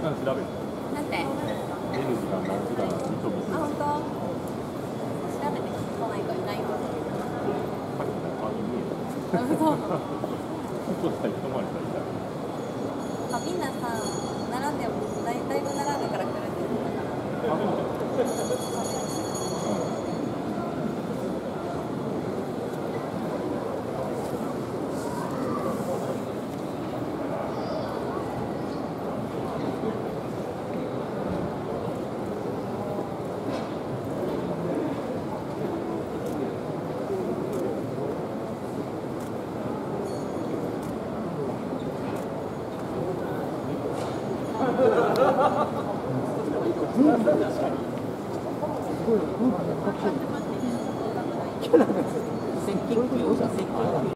間調べる。 なんて。 寝る時間何時間見とみて。 あ、本当。調べてこないといないわ。 そう。ここさ、一回りさ、 あ、みんなさ、並んでもだいぶ並んでから来るって言ってたから。 すごい。